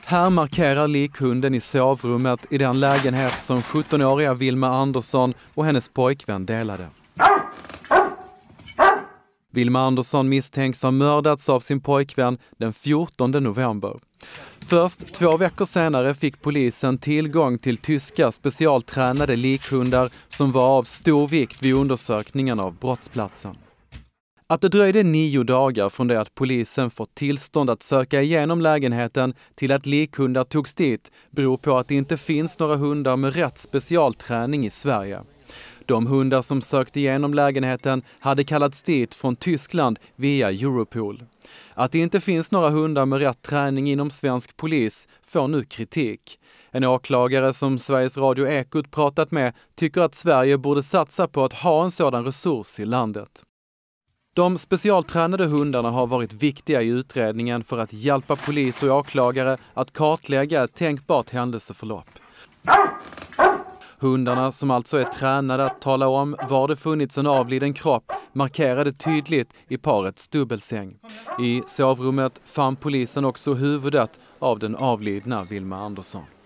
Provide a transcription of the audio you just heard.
Här markerar likhunden i sovrummet i den lägenhet som 17-åriga Vilma Andersson och hennes pojkvän delade. Vilma Andersson misstänks ha mördats av sin pojkvän den 14 november. Först 2 veckor senare fick polisen tillgång till tyska specialtränade likhundar som var av stor vikt vid undersökningen av brottsplatsen. Att det dröjde 9 dagar från det att polisen fått tillstånd att söka igenom lägenheten till att likhundar togs dit beror på att det inte finns några hundar med rätt specialträning i Sverige. De hundar som sökte igenom lägenheten hade kallats dit från Tyskland via Europol. Att det inte finns några hundar med rätt träning inom svensk polis får nu kritik. En åklagare som Sveriges Radio Ekot pratat med tycker att Sverige borde satsa på att ha en sådan resurs i landet. De specialtränade hundarna har varit viktiga i utredningen för att hjälpa polis och åklagare att kartlägga ett tänkbart händelseförlopp. Hundarna, som alltså är tränade att tala om var det funnits en avliden kropp, markerade tydligt i parets dubbelsäng. I sovrummet fann polisen också huvudet av den avlidna Vilma Andersson.